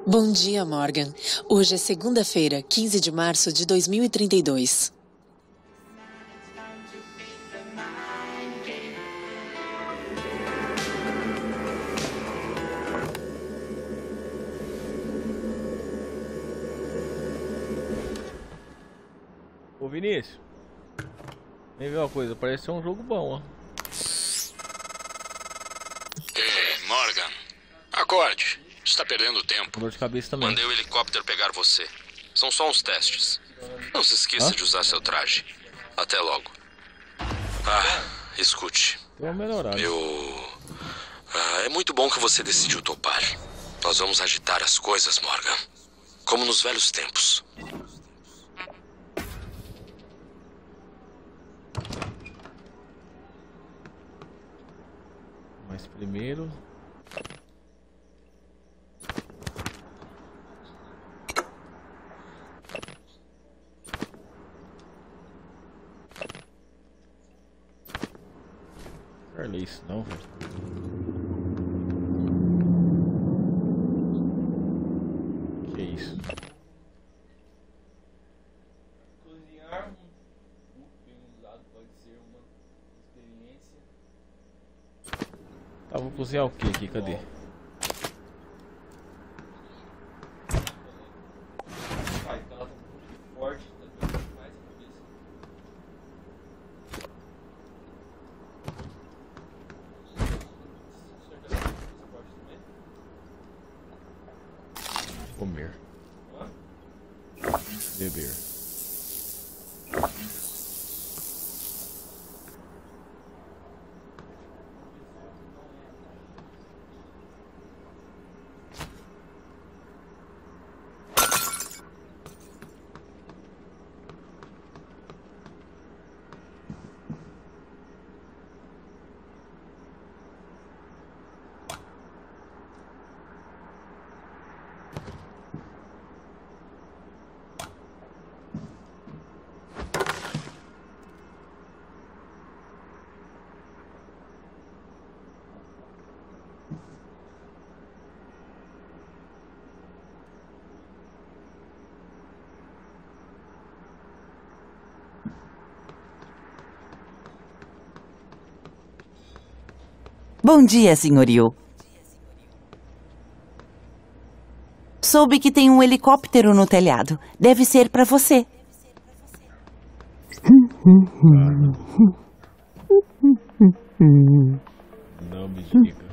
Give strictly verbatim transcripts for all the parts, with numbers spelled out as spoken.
Bom dia, Morgan. Hoje é segunda-feira, quinze de março de dois mil e trinta e dois. Ô Vinícius, vem ver uma coisa, parece ser um jogo bom, ó. Ei, Morgan, acorde. Está perdendo tempo. Dor de cabeça também. Mandei o helicóptero pegar você. São só uns testes. Não se esqueça Hã? de usar seu traje. Até logo. Ah, escute. Deu uma melhorada. Eu... Ah, é muito bom que você decidiu topar. Nós vamos agitar as coisas, Morgan. Como nos velhos tempos. Mas primeiro... Não é isso não, velho. Que isso? Cozinhar muito bem usado pode ser uma experiência. Tá, vou cozinhar o que aqui? Cadê? Pai, ela tá muito forte, tá doendo mais a cabeça. Comer. Beber. Bom dia, senhorio. Soube que tem um helicóptero no telhado. Deve ser para você. Não me diga.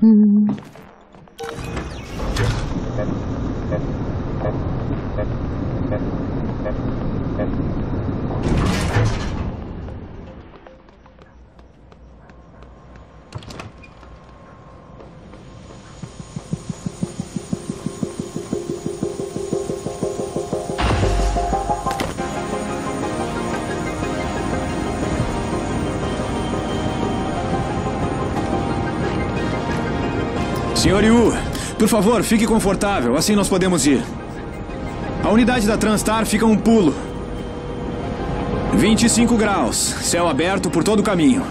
senhor Yu, por favor, fique confortável, assim nós podemos ir. A unidade da Transtar fica a um pulo. vinte e cinco graus, céu aberto por todo o caminho.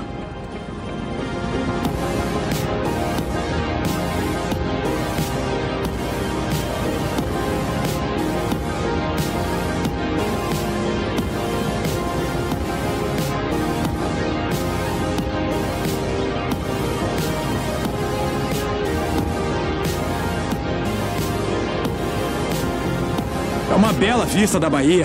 É uma bela vista da Bahia.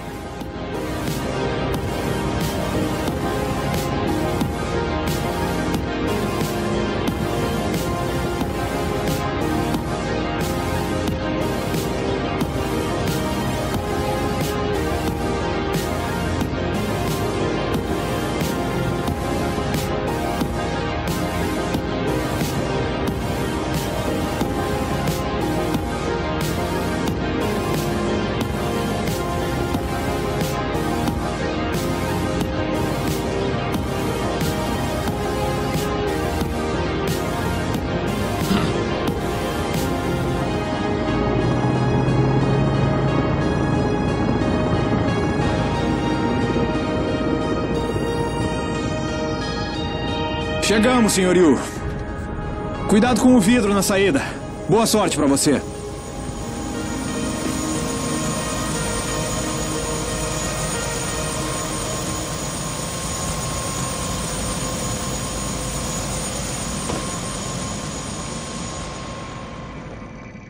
Chegamos, senhor Yu. Cuidado com o vidro na saída. Boa sorte pra você.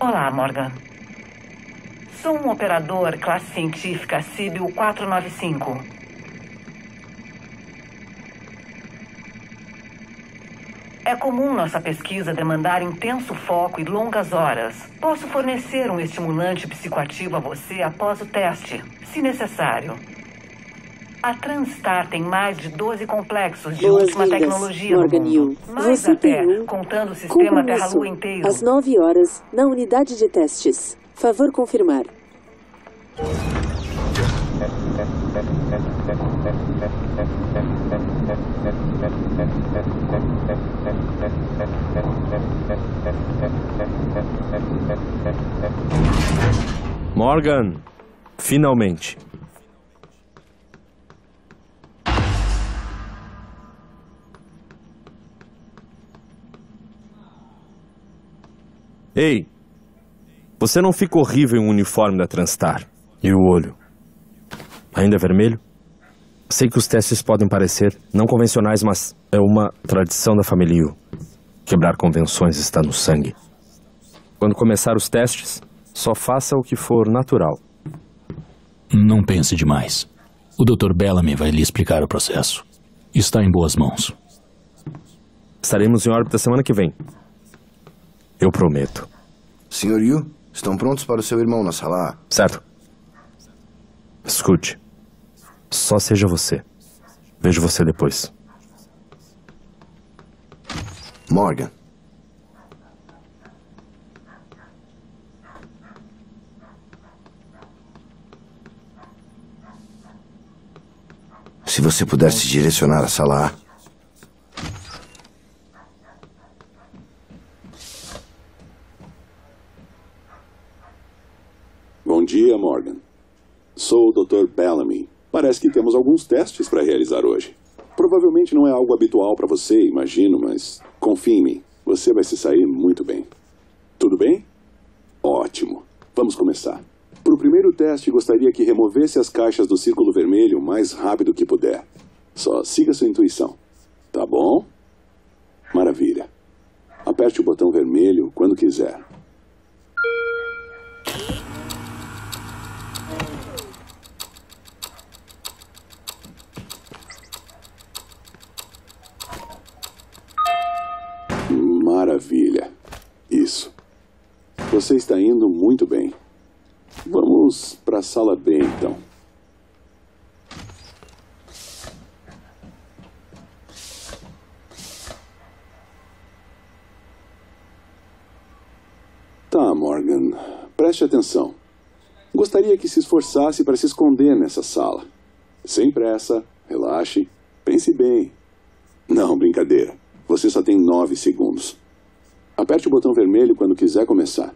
Olá, Morgan. Sou um operador classe científica Síbio quatrocentos e noventa e cinco. É comum nossa pesquisa demandar intenso foco e longas horas. Posso fornecer um estimulante psicoativo a você após o teste, se necessário. A Transtar tem mais de doze complexos de última tecnologia no mundo. Mais Você até, tem um contando o sistema Terra-Lua inteiro. Às nove horas, na unidade de testes. Favor confirmar. Morgan, finalmente. Ei, você não fica horrível em um uniforme da Transtar. E o olho? Ainda é vermelho? Sei que os testes podem parecer não convencionais, mas é uma tradição da família Yu. Quebrar convenções está no sangue. Quando começar os testes, só faça o que for natural. Não pense demais. O doutor Bellamy vai lhe explicar o processo. Está em boas mãos. Estaremos em órbita semana que vem. Eu prometo. senhor Yu, estão prontos para o seu irmão na sala A? Certo. Escute. Só seja você. Vejo você depois. Morgan. Se você pudesse direcionar a sala A. Bom dia, Morgan. Sou o doutor Bellamy. Parece que temos alguns testes para realizar hoje. Provavelmente não é algo habitual para você, imagino, mas confie em mim. Você vai se sair muito bem. Tudo bem? Ótimo. Vamos começar. Para o primeiro teste, gostaria que removesse as caixas do círculo vermelho o mais rápido que puder. Só siga sua intuição. Tá bom? Maravilha. Aperte o botão vermelho quando quiser. Maravilha. Isso. Você está indo muito bem. Vamos para a sala B, então. Tá, Morgan. Preste atenção. Gostaria que se esforçasse para se esconder nessa sala. Sem pressa, relaxe, pense bem. Não, brincadeira. Você só tem nove segundos. Aperte o botão vermelho quando quiser começar.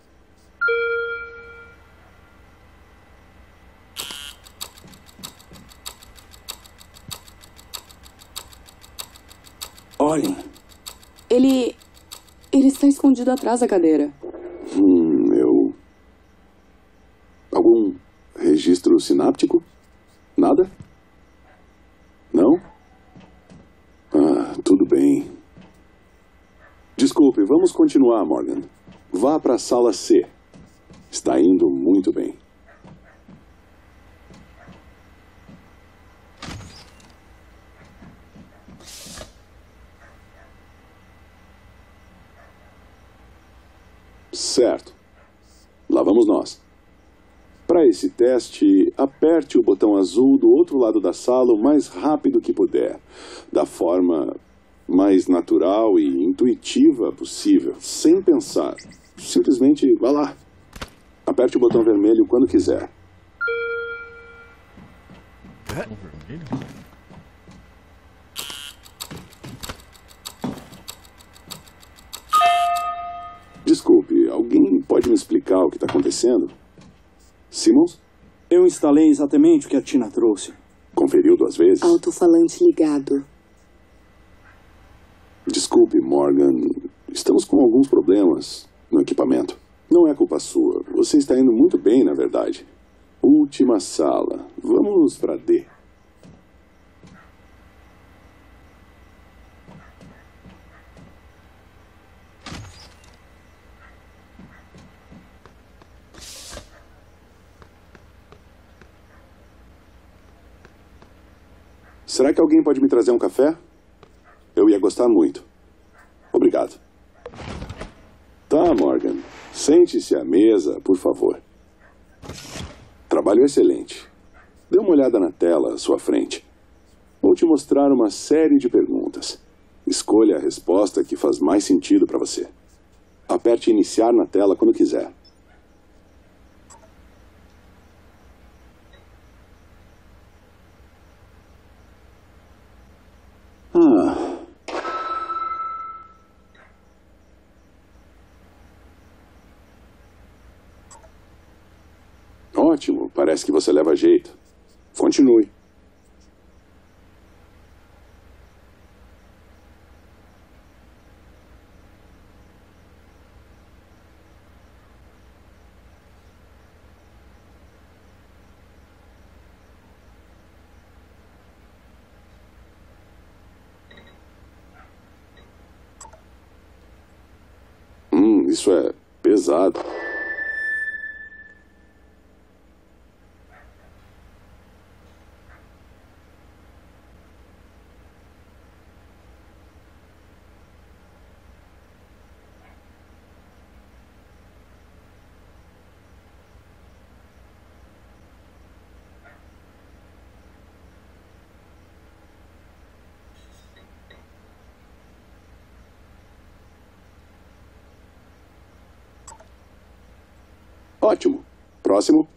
Olhem. Ele... Ele está escondido atrás da cadeira. Hum, eu... Algum registro sináptico? Nada? Não? Ah, tudo bem. Desculpe, vamos continuar, Morgan. Vá para a sala C. Está indo muito bem. Certo. Lá vamos nós. Para esse teste, aperte o botão azul do outro lado da sala o mais rápido que puder, da forma mais natural e intuitiva possível, sem pensar. Simplesmente vá lá. Aperte o botão vermelho quando quiser. Desculpe, alguém pode me explicar o que está acontecendo? Simmons? Eu instalei exatamente o que a Tina trouxe. Conferiu duas vezes? Alto-falante ligado. Desculpe, Morgan. Estamos com alguns problemas no equipamento. Não é culpa sua. Você está indo muito bem, na verdade. Última sala. Vamos para D. Será que alguém pode me trazer um café? Eu ia gostar muito. Obrigado. Tá, Morgan. Sente-se à mesa, por favor. Trabalho excelente. Dê uma olhada na tela à sua frente. Vou te mostrar uma série de perguntas. Escolha a resposta que faz mais sentido para você. Aperte iniciar na tela quando quiser. Ah. Ótimo, parece que você leva jeito. Continue. Hum, isso é pesado. Ótimo. Próximo.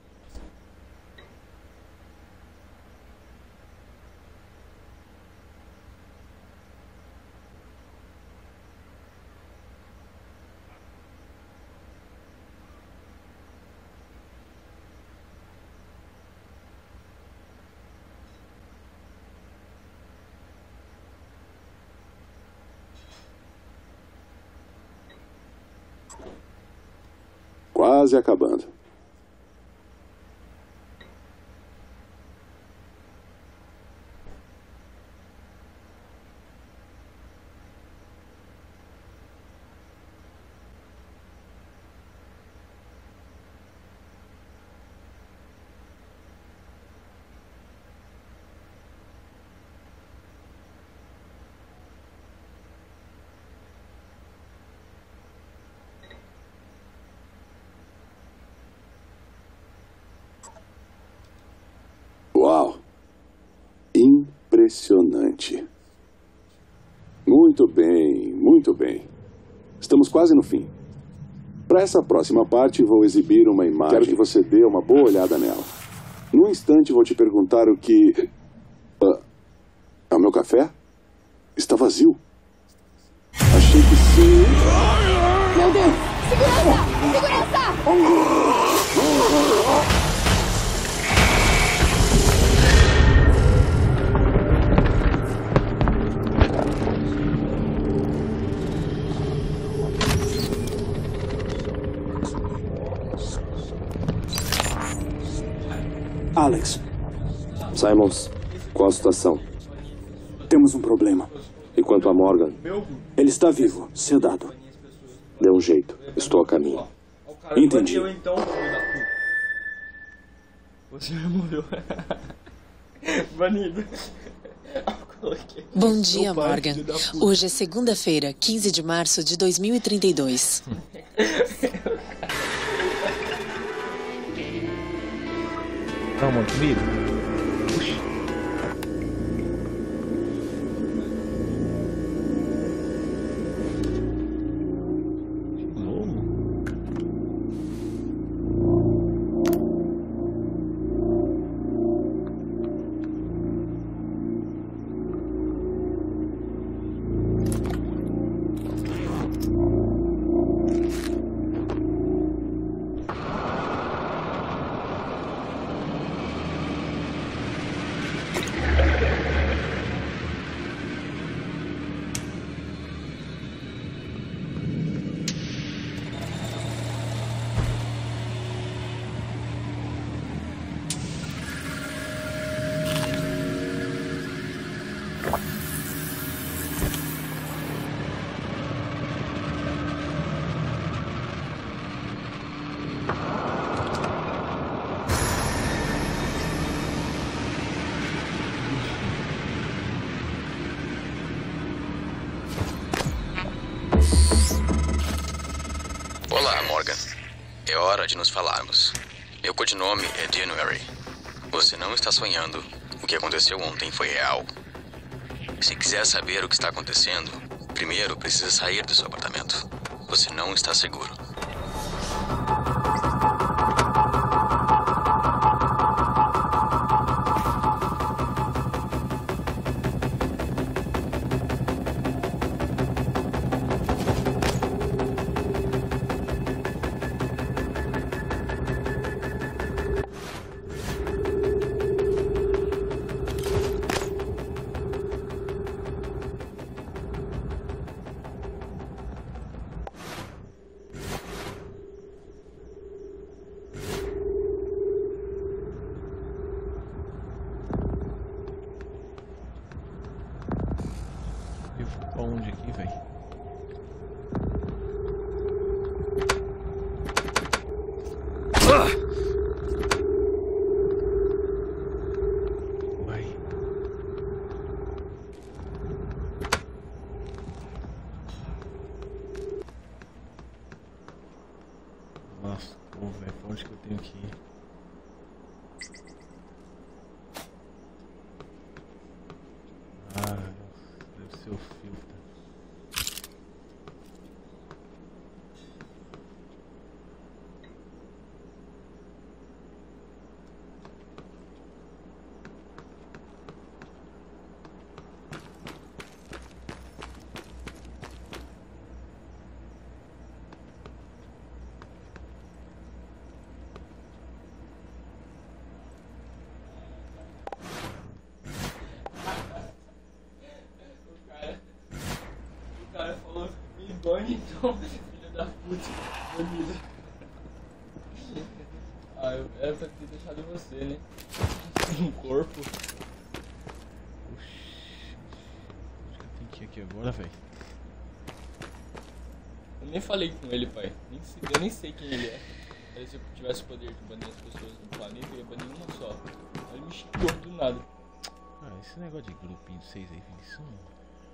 Quase acabando. Uau! Impressionante. Muito bem, muito bem. Estamos quase no fim. Para essa próxima parte, vou exibir uma imagem. Quero que você dê uma boa olhada nela. Num instante, vou te perguntar o que... Uh, é o meu café? Está vazio. Achei que sim. Meu Deus! Segurança! Segurança! Alex. Simons, qual a situação? Temos um problema. E quanto a Morgan? Ele está vivo, sedado. Dê um jeito. Estou a caminho. Entendi. Então, filho da puta. Você já morreu. Banido. Bom dia, Morgan. Hoje é segunda-feira, quinze de março de dois mil e trinta e dois. Calma, comigo. Puxa. Olá, Morgan. É hora de nos falarmos. Meu codinome é January. Você não está sonhando. O que aconteceu ontem foi real. Se quiser saber o que está acontecendo, primeiro precisa sair do seu apartamento. Você não está seguro. Onde aqui, velho? Vai. Nossa, velho, pra onde que eu tenho que ir? Ah, deve ser o filtro. Então, filha da puta, bonita. Ah, eu era pra ter deixado você, né? Um corpo. Oxi. Acho que eu tenho que ir aqui agora, velho. Eu nem falei com ele, pai. Nem sei, eu nem sei quem ele é. Mas se eu tivesse o poder de banir as pessoas no planeta, eu ia banir uma só. Ele me xingou do nada. Ah, esse negócio de grupinho de seis aí, isso não.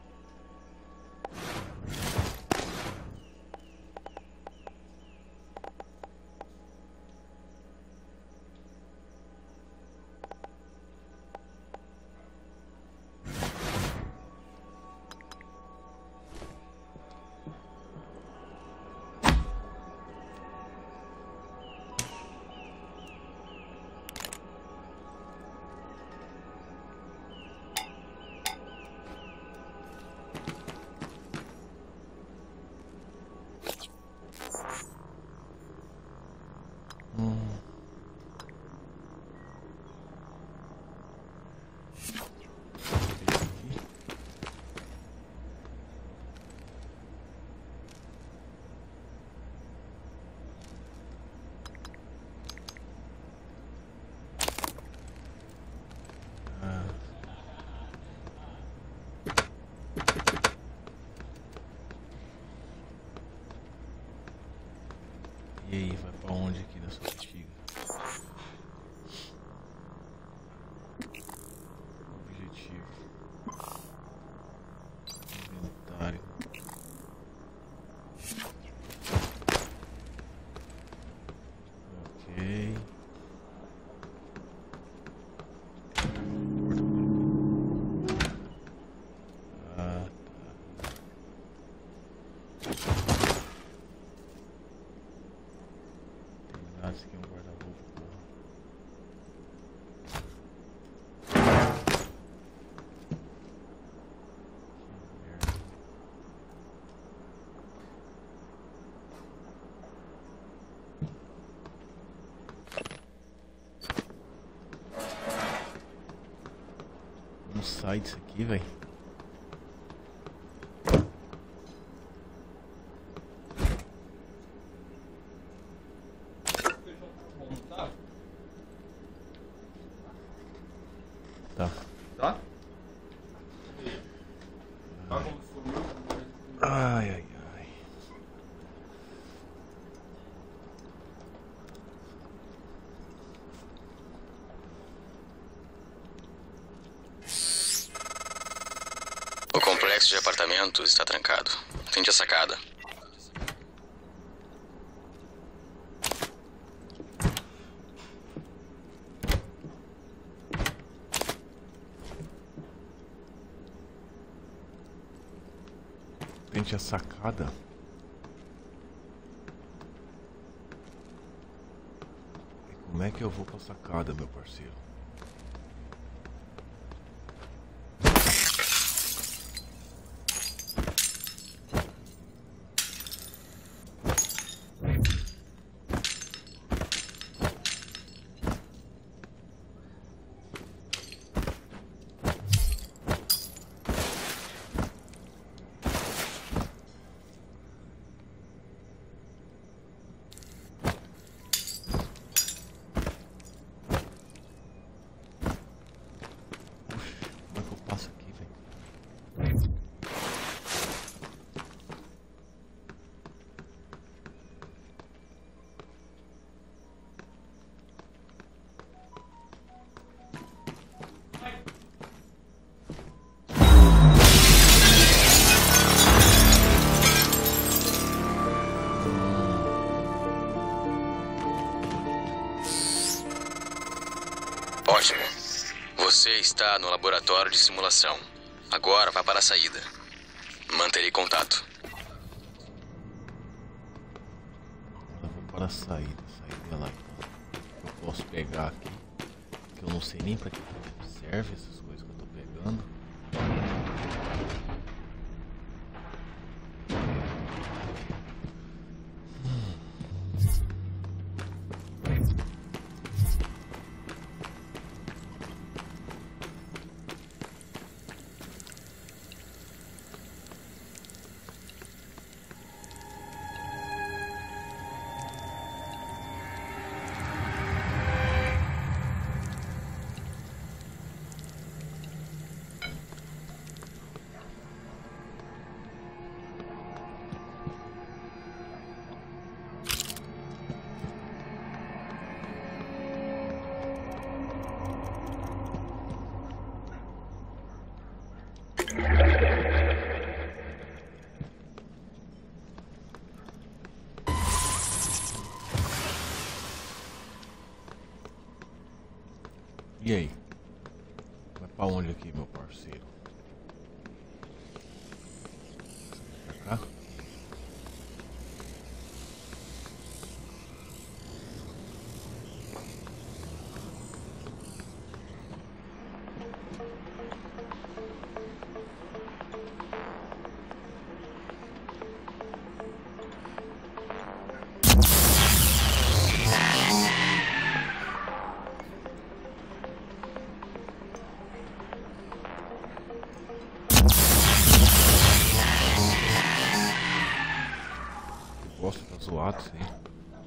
E aí, vai pra onde aqui da sua bexiga? Objetivo. Inventário. Ok. Ah, tá. Esse aqui é um guarda-roupa, porra. Que merda. Não sai disso aqui, velho. Tá. Tá? Ai, ai, ai. O complexo de apartamentos está trancado. Tente a sacada. a sacada. E como é que eu vou pra sacada, meu parceiro? Ótimo. Você está no laboratório de simulação. Agora vá para a saída. Manterei contato. Agora vou para a saída. Saída lá então. Eu posso pegar aqui. Que eu não sei nem para que serve essas coisas que eu estou pegando. E aí? Vai pra onde aqui, meu parceiro? Pra cá? Tá zoado isso aí.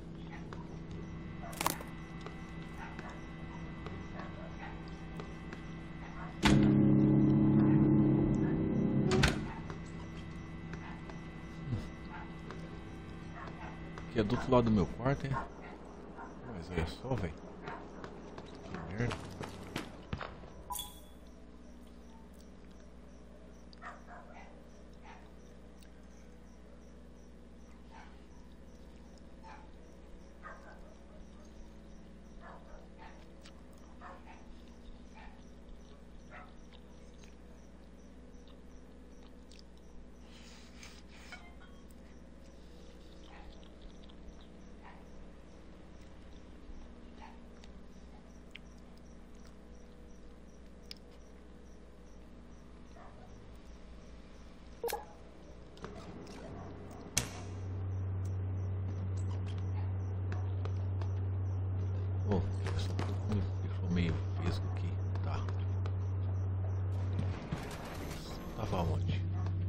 Aqui é do outro lado do meu quarto, hein? Mas olha só, velho. Que merda. Bom, essa me deixou meio vesgo aqui. Tá. Tava onde?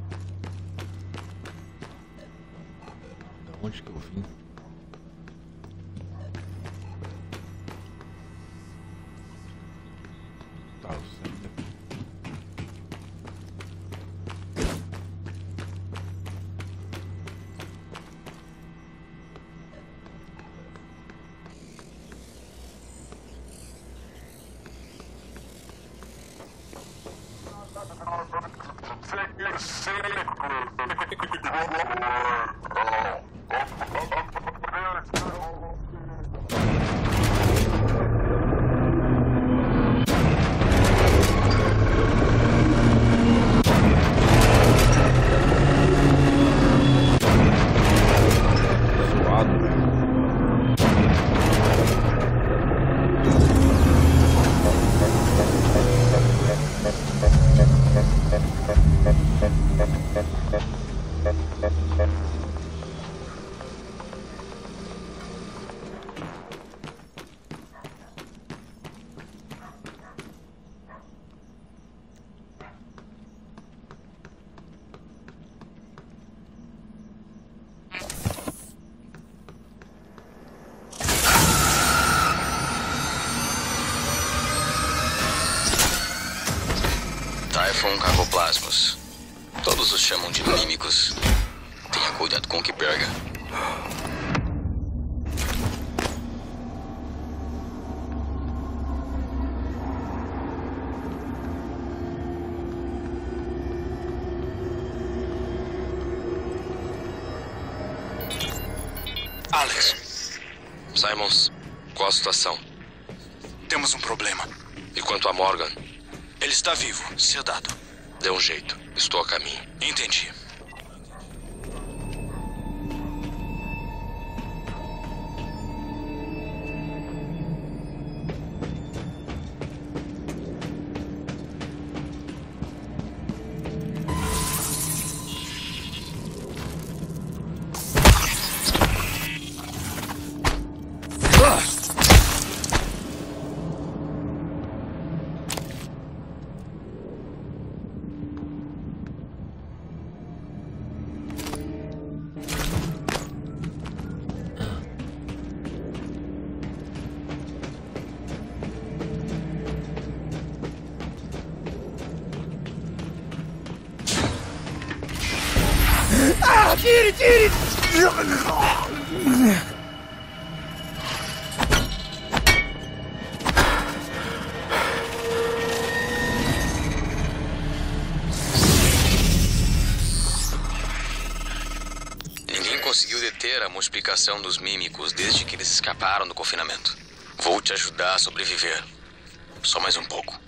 Da onde que eu vim? Tá, eu saí daqui. Typhon Cacoplasmos. Todos os chamam de mímicos. Tenha cuidado com o que pega. Alex. Simons, qual a situação? Temos um problema. E quanto a Morgan? Ele está vivo, sedado. Dê um jeito. Estou a caminho. Entendi. Ah, tire, tire! Ninguém conseguiu deter a multiplicação dos mímicos desde que eles escaparam do confinamento. Vou te ajudar a sobreviver. Só mais um pouco.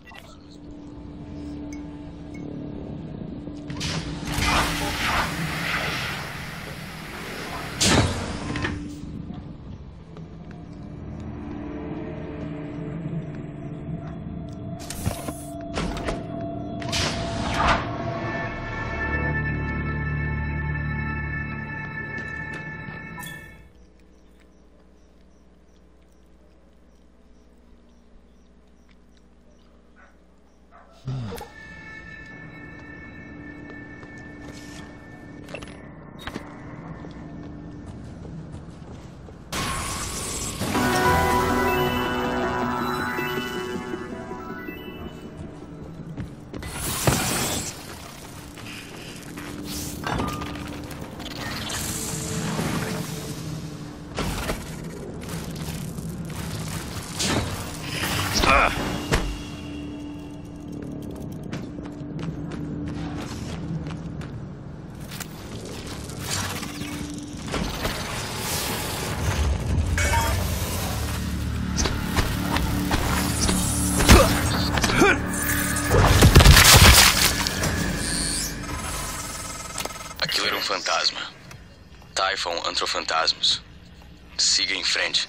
Aquilo era um fantasma. Typhon Antrofantasmos. Siga em frente.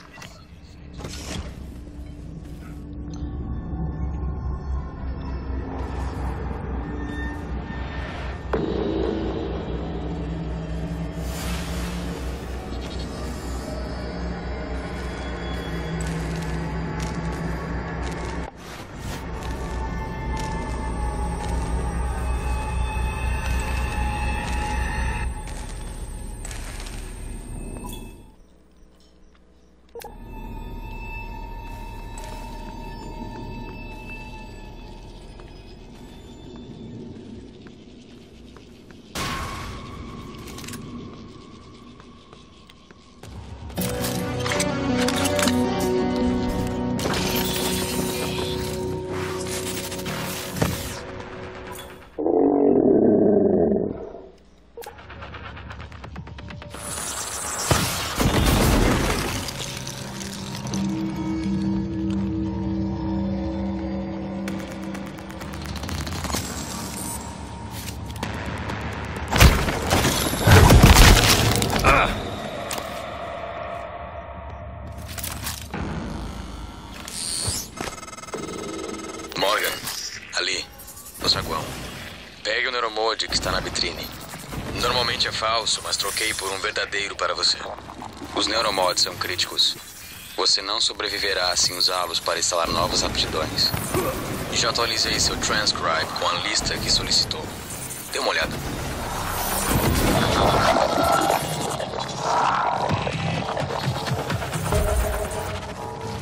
Morgan, ali, no saguão. Pegue o neuromode que está na vitrine. Normalmente é falso, mas troquei por um verdadeiro para você. Os neuromods são críticos. Você não sobreviverá sem usá-los para instalar novas aptidões. E já atualizei seu transcribe com a lista que solicitou. Dê uma olhada.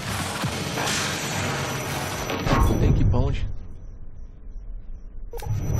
Tem que ir pra onde?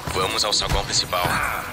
Vamos ao saguão principal.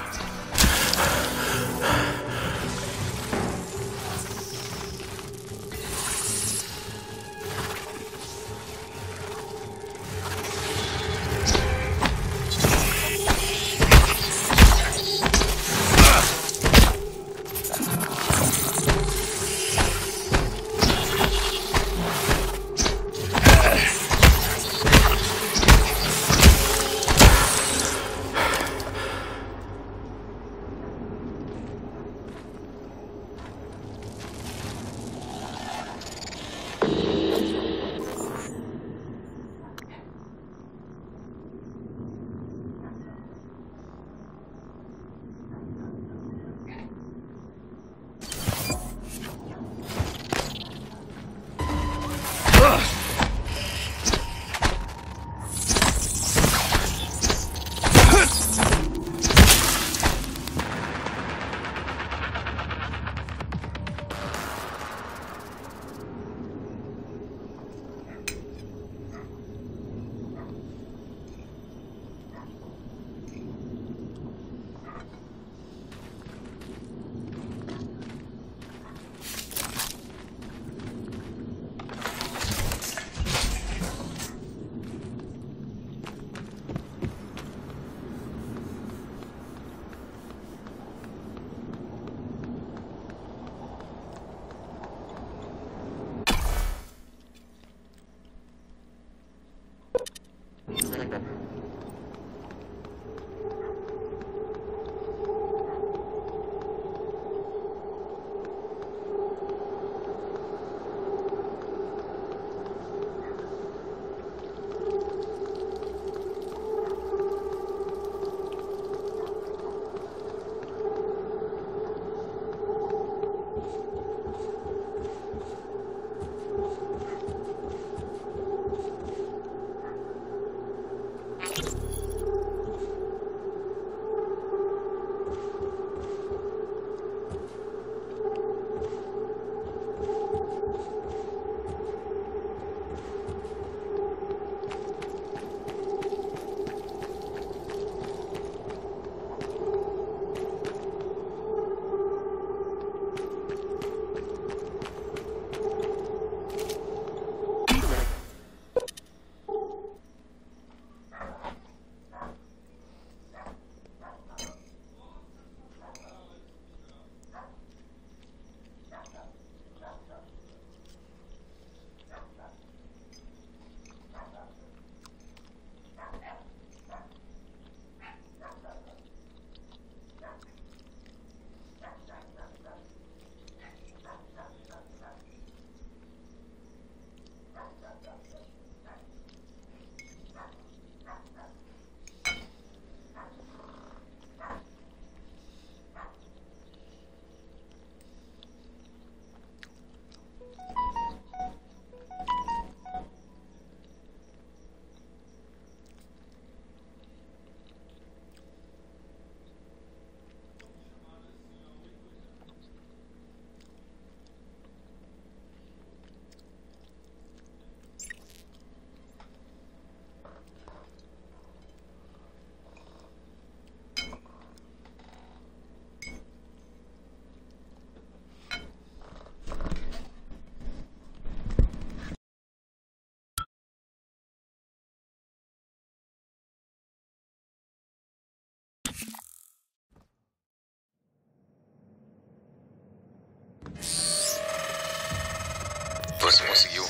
Você conseguiu.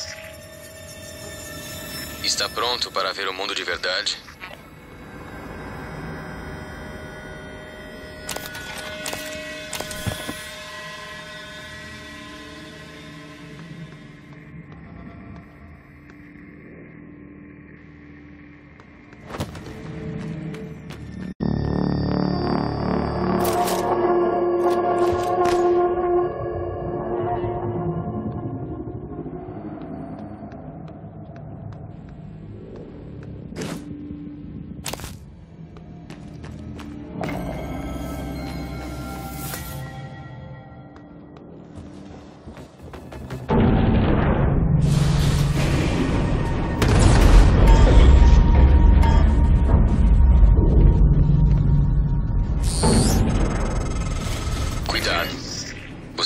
Está pronto para ver o mundo de verdade?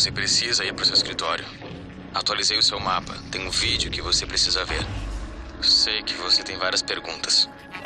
Você precisa ir para o seu escritório. Atualizei o seu mapa. Tem um vídeo que você precisa ver. Sei que você tem várias perguntas.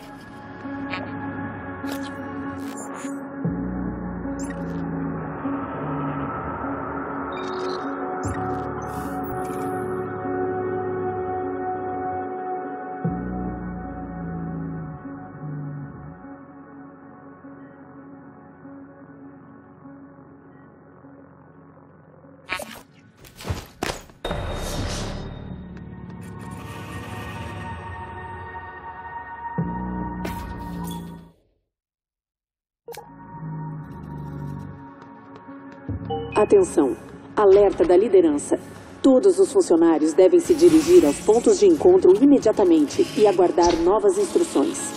Atenção! Alerta da liderança. Todos os funcionários devem se dirigir aos pontos de encontro imediatamente e aguardar novas instruções.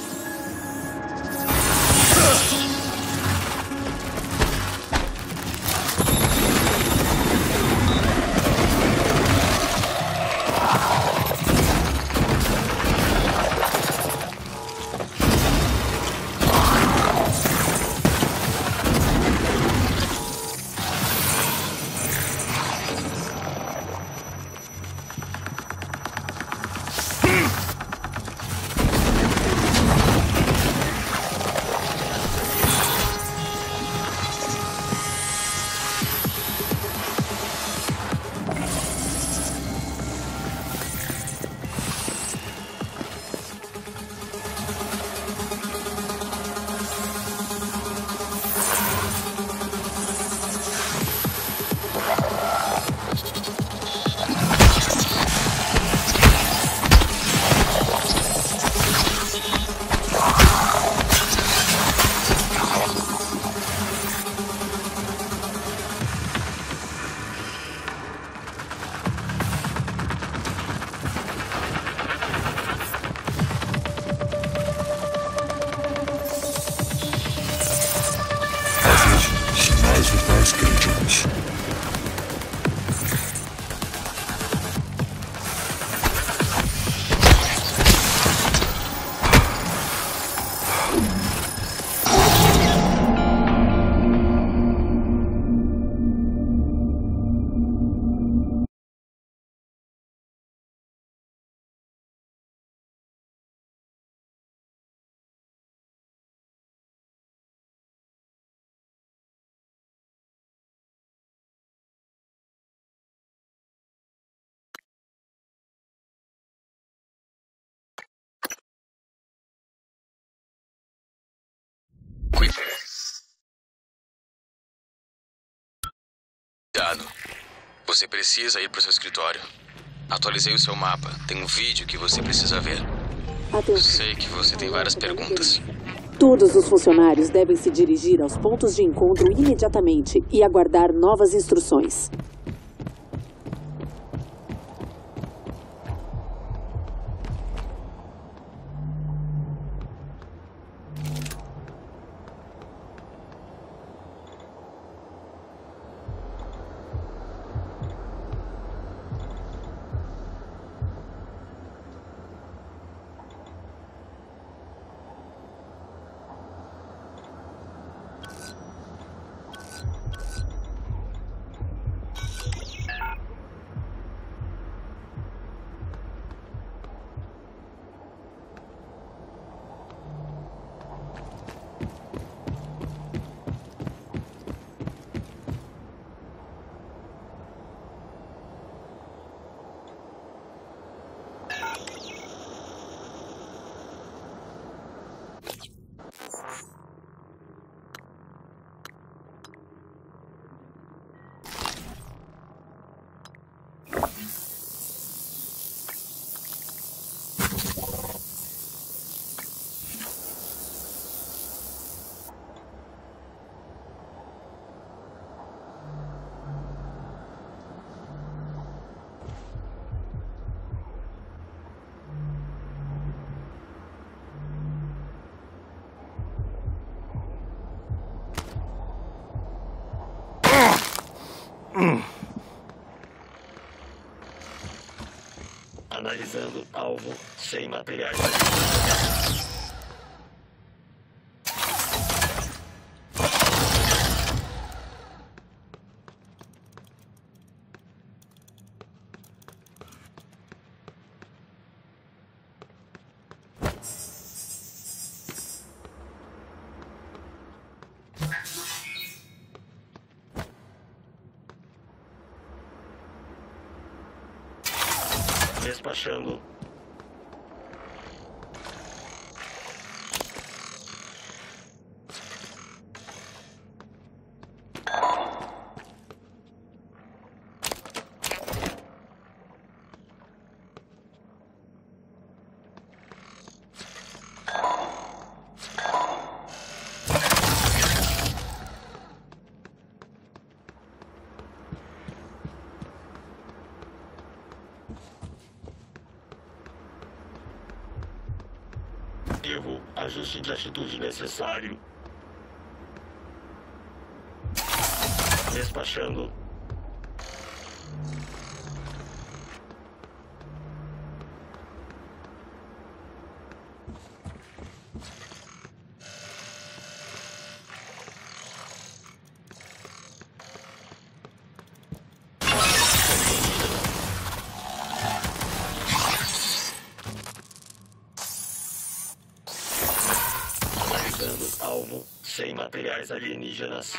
Sinais vitais críticos. Cuidado. Você precisa ir para o seu escritório. Atualizei o seu mapa. Tem um vídeo que você precisa ver. Atenção. Sei que você tem várias perguntas. Todos os funcionários devem se dirigir aos pontos de encontro imediatamente e aguardar novas instruções. Analisando alvo sem materiais. Despachando. Erro, ajuste de atitude necessário. Despachando. Alvo sem materiais alienígenas.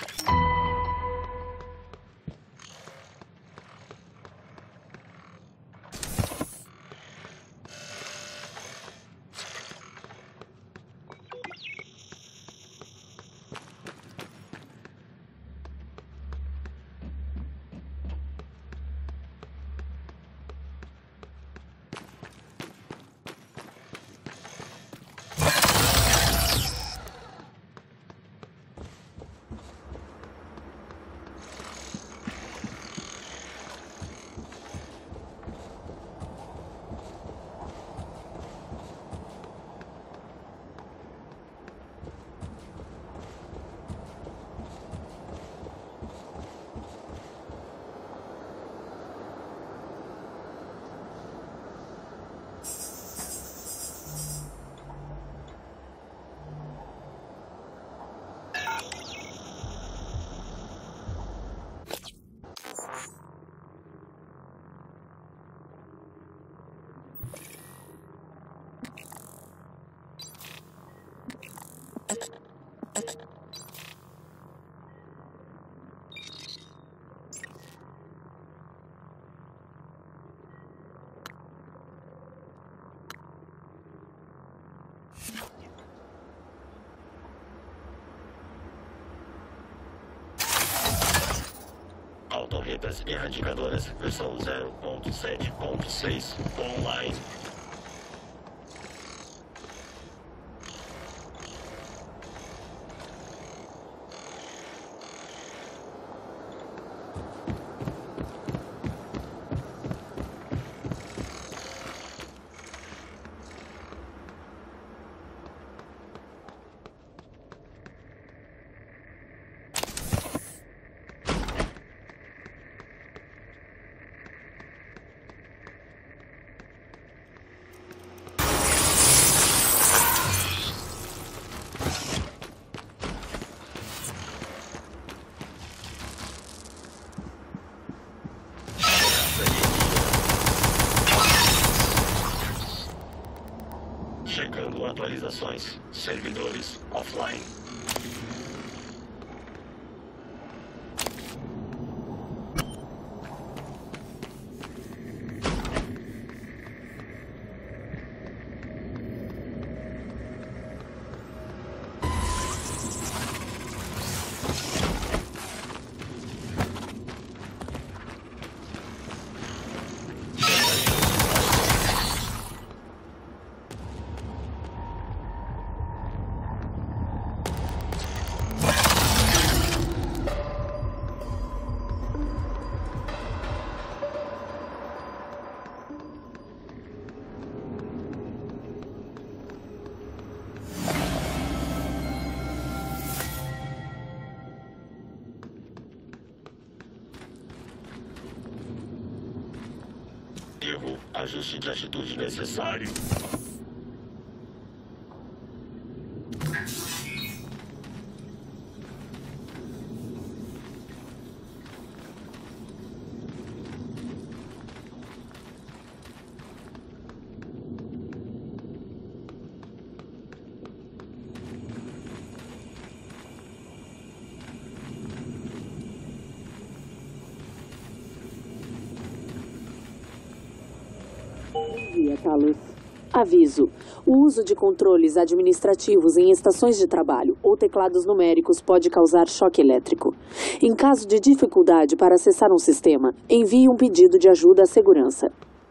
Autorretas erradicadoras, versão zero ponto sete ponto seis, online. Checando atualizações. Servidores offline. Erro, ajuste de atitude necessário. orientá-los. Aviso: o uso de controles administrativos em estações de trabalho ou teclados numéricos pode causar choque elétrico. Em caso de dificuldade para acessar um sistema, envie um pedido de ajuda à segurança.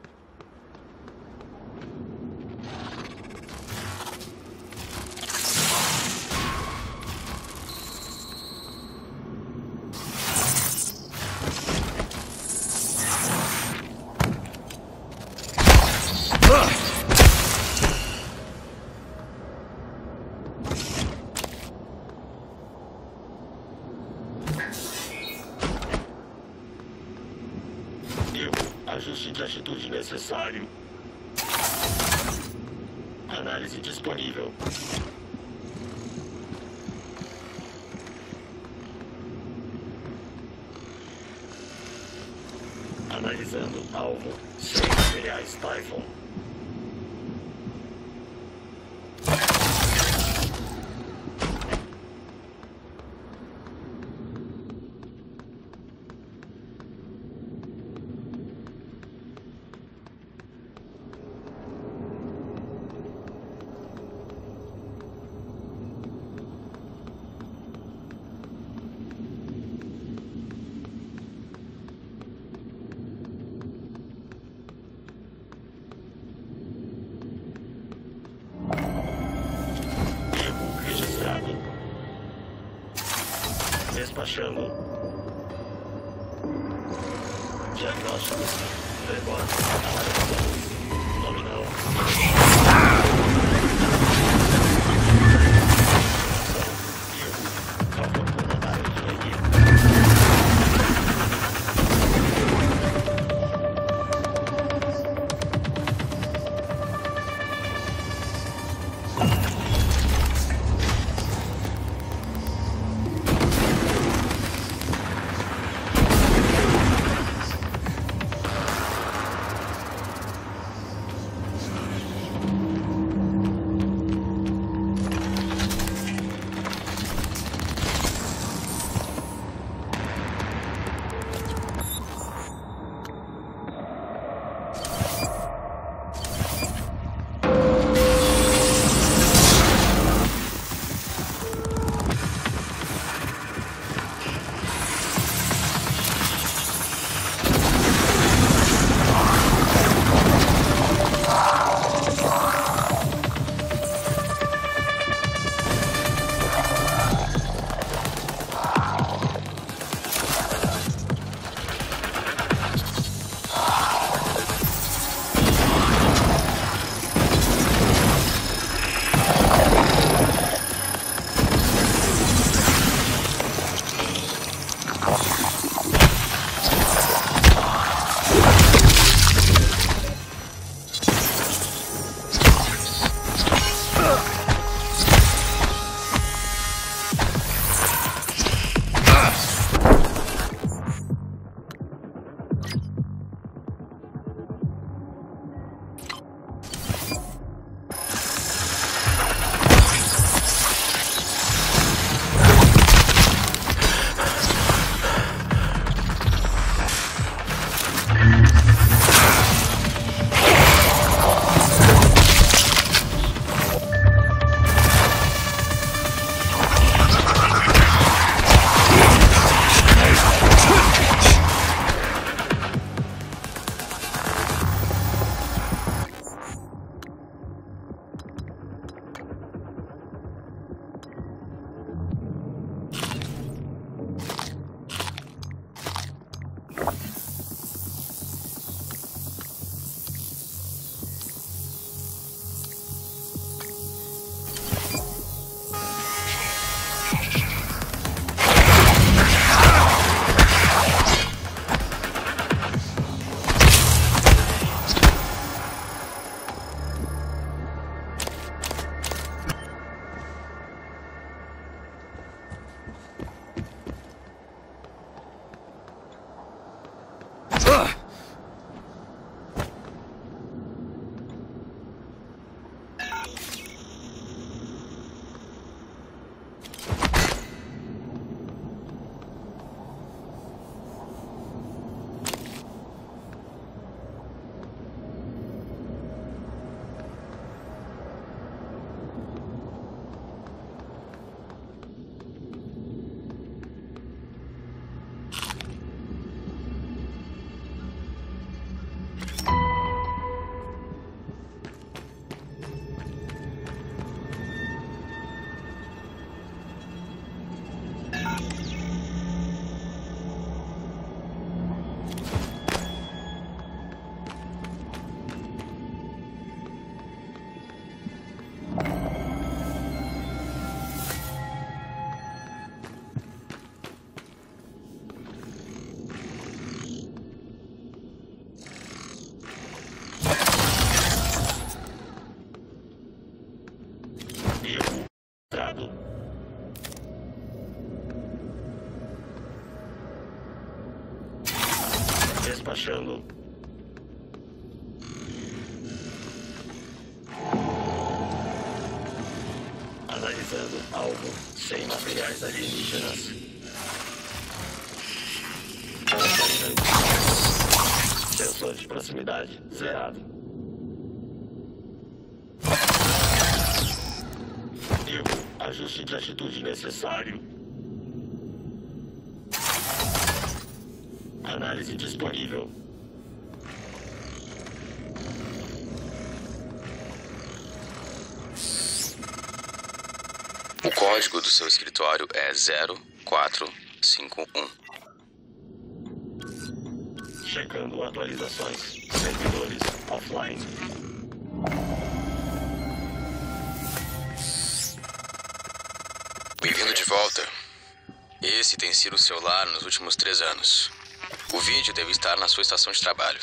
Ajuste de atitude necessário. Análise disponível. Analisando alvo. Sem materiais Typhon. Despachando. Diagnóstico. Recorte. Nominal. Despachando. Analisando alvo sem materiais alienígenas. Sensor de proximidade zerado. Erro. Ajuste de atitude necessário. Análise disponível. O código do seu escritório é zero quatro cinco um. Checando atualizações. Servidores offline. Bem-vindo de volta. Esse tem sido o seu lar nos últimos três anos. O vídeo deve estar na sua estação de trabalho.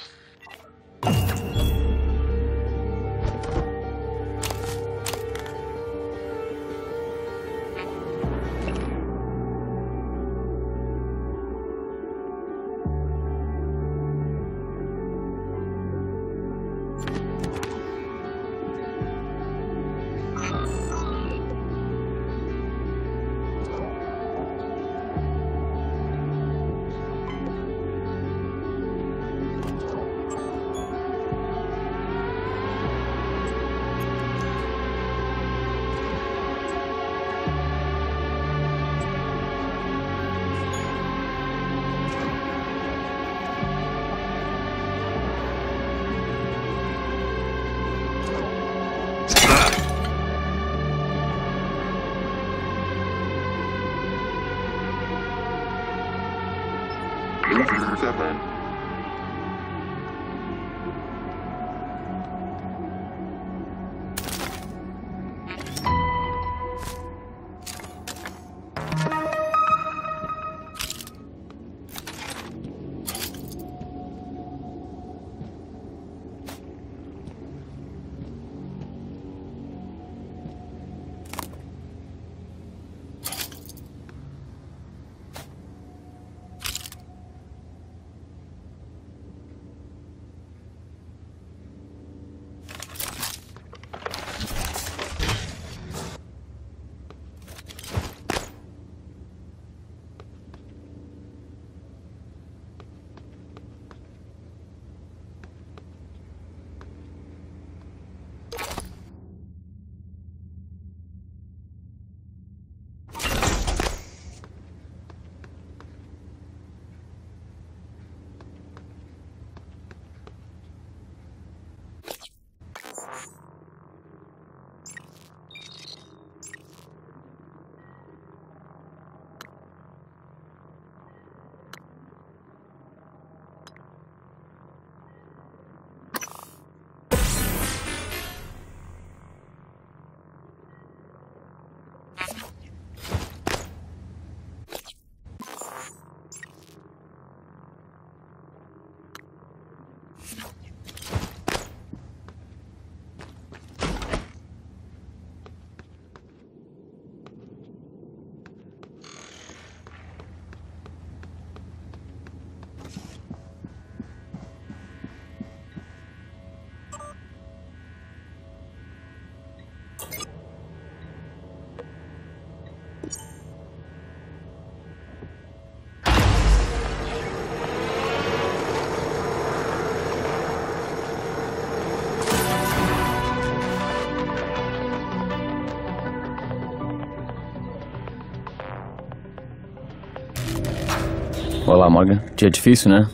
Olá, Morgan. Dia difícil, né?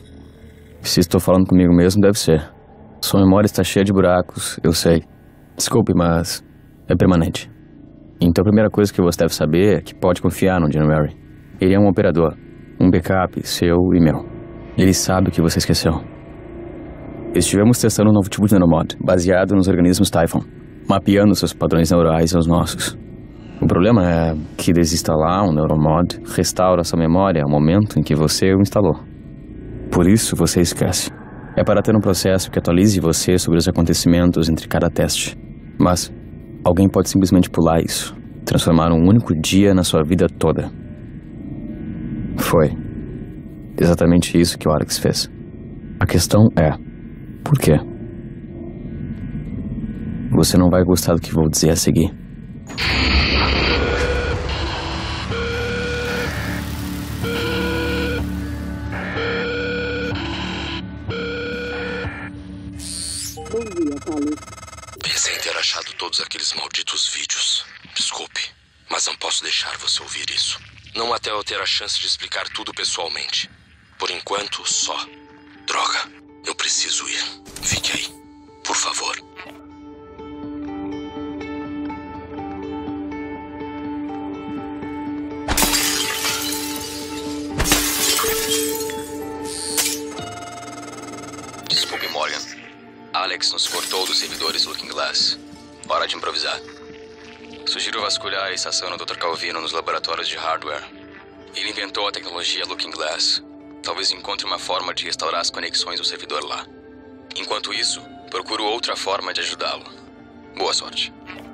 Se estou falando comigo mesmo, deve ser. Sua memória está cheia de buracos, eu sei. Desculpe, mas é permanente. Então a primeira coisa que você deve saber é que pode confiar no January. Ele é um operador, um backup seu e meu. Ele sabe o que você esqueceu. Estivemos testando um novo tipo de nanomod, baseado nos organismos Typhon, mapeando seus padrões neurais aos nossos. O problema é que desinstalar um neuromod restaura sua memória ao momento em que você o instalou. Por isso você esquece. É para ter um processo que atualize você sobre os acontecimentos entre cada teste. Mas alguém pode simplesmente pular isso, transformar um único dia na sua vida toda. Foi exatamente isso que o Alex fez. A questão é, por quê? Você não vai gostar do que vou dizer a seguir. Bom dia, Thales. Pensei em ter achado todos aqueles malditos vídeos. Desculpe, mas não posso deixar você ouvir isso. Não até eu ter a chance de explicar tudo pessoalmente. Por enquanto, só. Droga, eu preciso ir. Fique aí, por favor. Desculpe, Morgan. Alex nos cortou dos servidores Looking Glass. Hora de improvisar. Sugiro vasculhar a estação do doutor Calvino nos laboratórios de hardware. Ele inventou a tecnologia Looking Glass. Talvez encontre uma forma de restaurar as conexões do servidor lá. Enquanto isso, procuro outra forma de ajudá-lo. Boa sorte.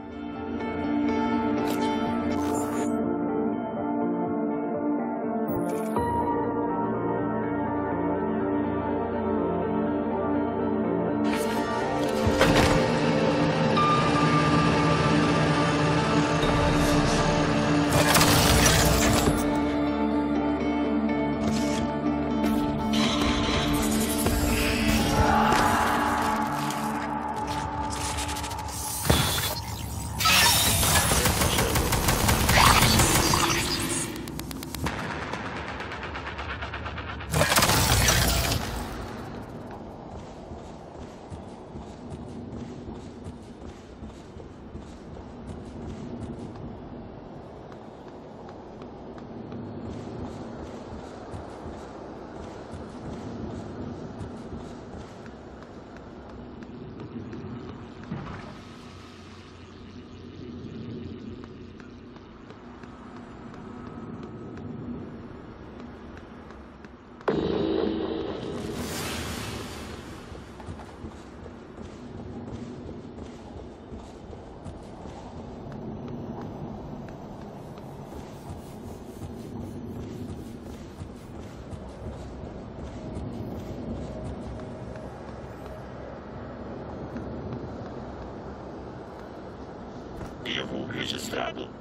Erro registrado.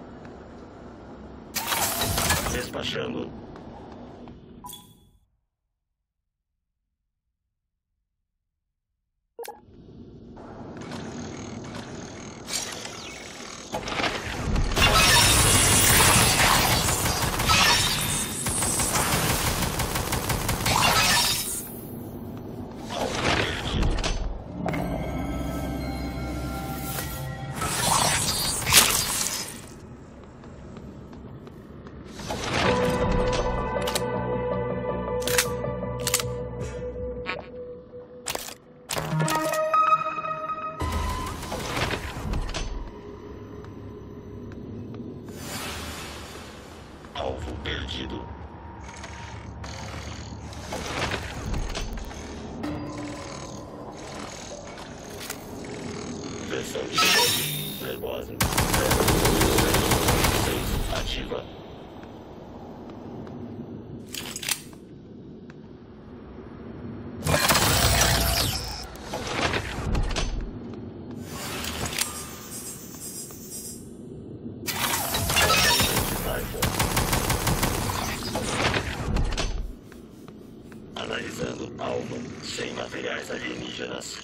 Despachando. Alvo perdido. Versão de nervosa. Ativa. Analisando alvo sem materiais alienígenas.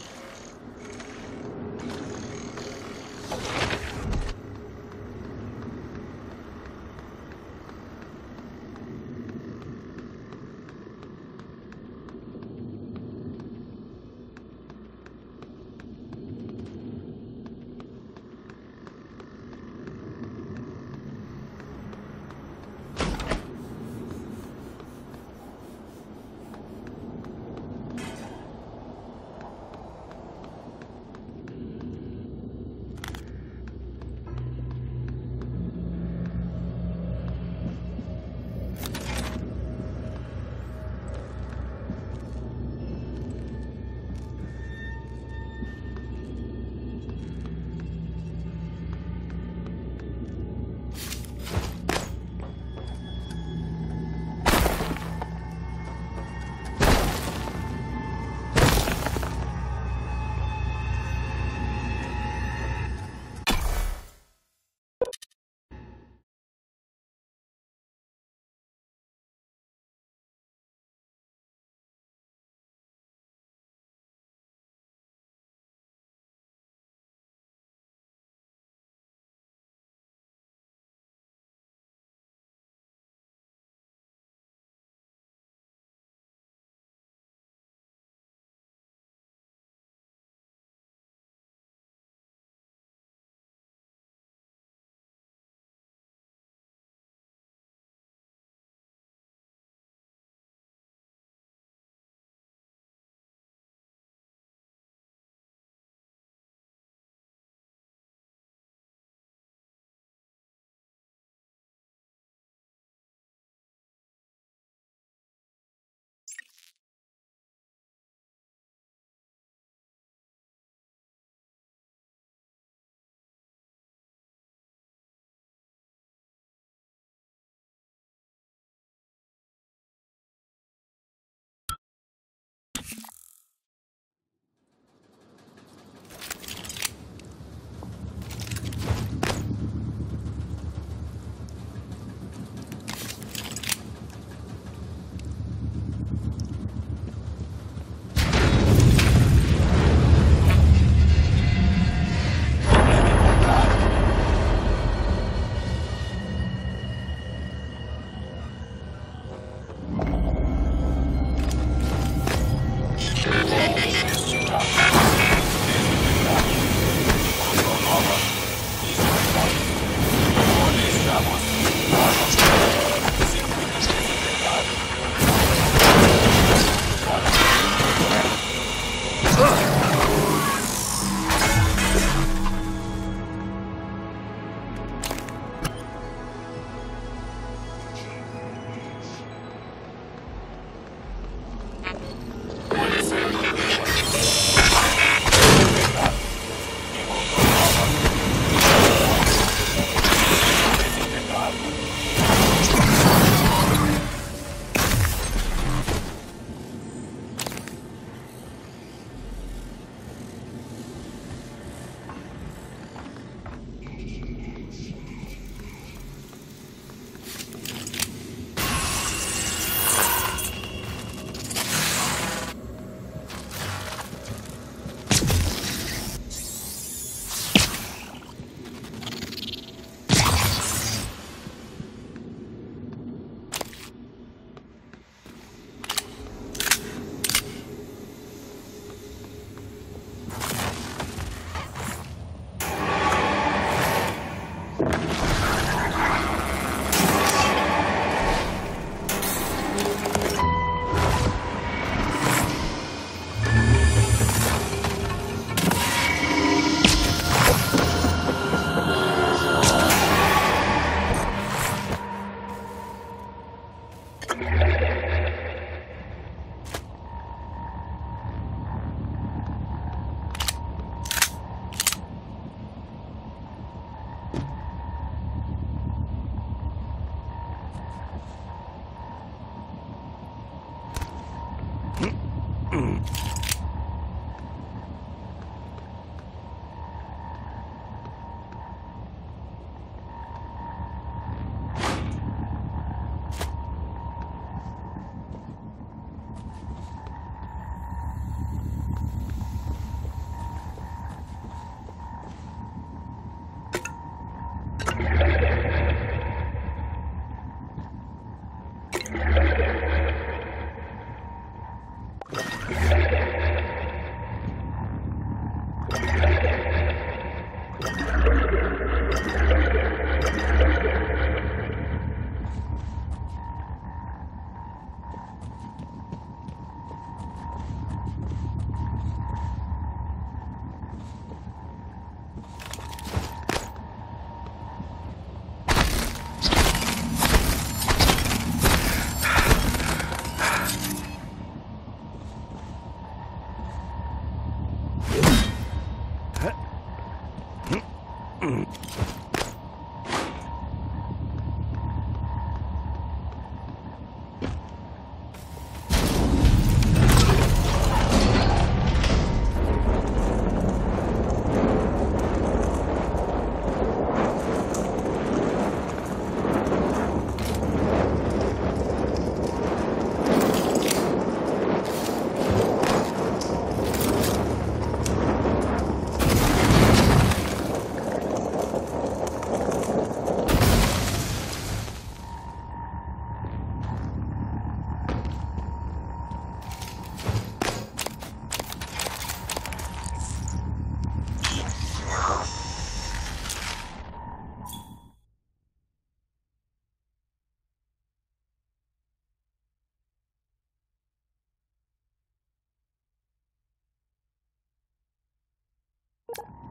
you